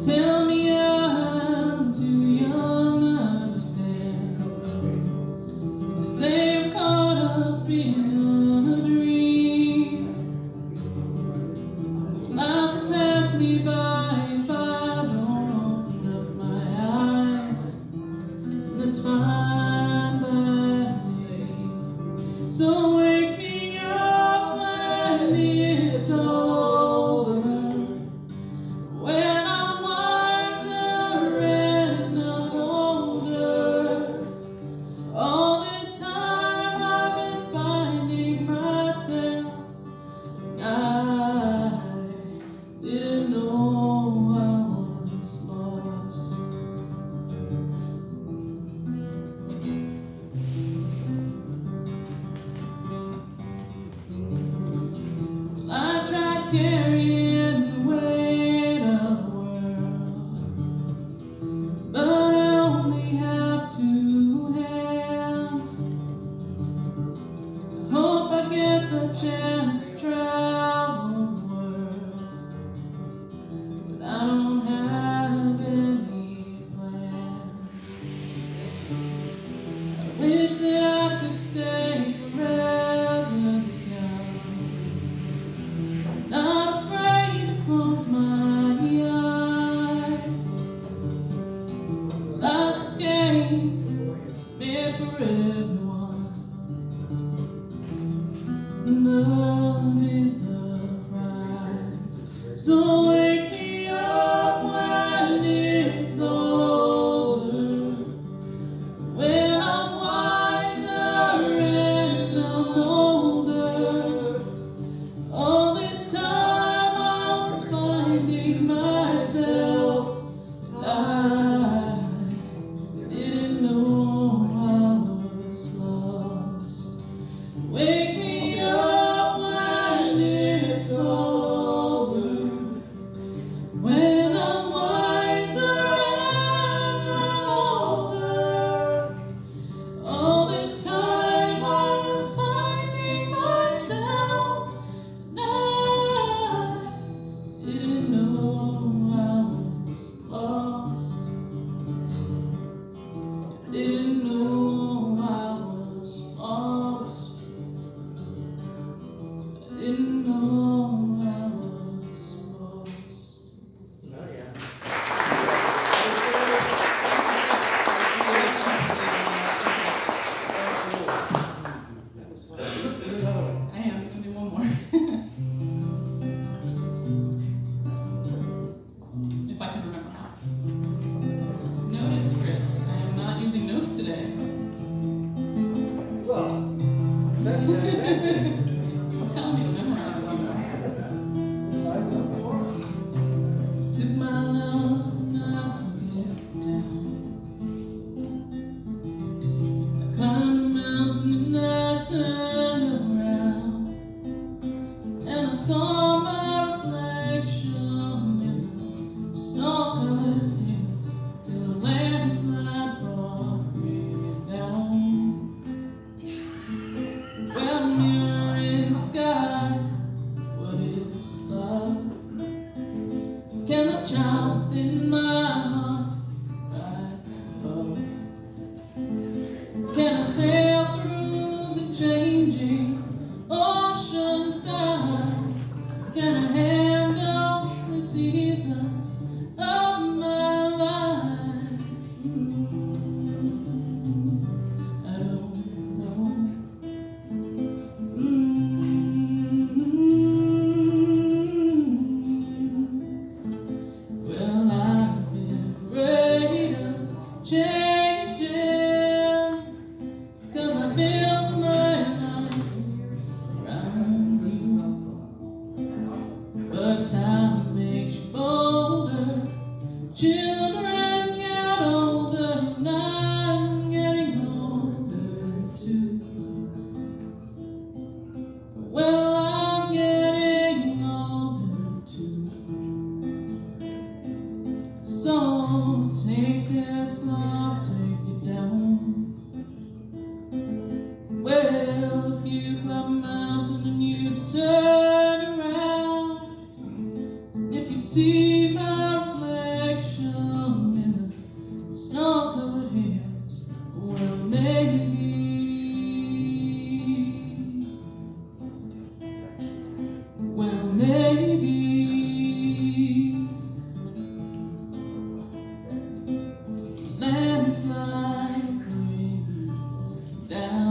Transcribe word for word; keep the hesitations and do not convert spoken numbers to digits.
Tell me I'm too young to understand. They say I'm caught up in a dream. Life will pass me by if I don't open up my eyes. That's fine by me. So wake me up when it's over, when I'm wiser and I'm older. All this time I've been finding myself, and I didn't know I was lost. I tried carrying the weight of the world, but I only have two hands. I hope I get the chance to travel the world, but I don't have any plans. I wish that I could stay forever this young, not afraid to close my eyes. Life's a game made for everyone. Love is the prize. So wake me up when it's over, when I'm wiser and I'm older. All this time I was finding myself, and I didn't know I was lost. Wake me up when it's over, when I'm wiser and I'm older. All this time I was finding myself, and I didn't know I was lost. I didn't know I was lost. I didn't know I was lost. Oh, yeah. I am gonna do one more. If I can remember how. Notice, Chris, I am not using notes today. Well, that's fantastic. Don't tell me to memorize one more. Took my love not to get down. I climbed the mountain and I turned around, and I saw my reflection in the snow-covered hills, till a landslide brought me down. Well, mirror in the sky, what is love? Can the child within my heart rise above? Can I sail through the changing ocean tides? Can I handle the seasons of my life? Mm, I don't know. Mm. Well, I've been afraid of changing, 'cause I built my life around you. But time makes you bolder. Children get older, and I'm getting older too. Well, I'm getting older too. So take this love, take it down. Well, if you climb a mountain and you turn around, if you see my reflection down.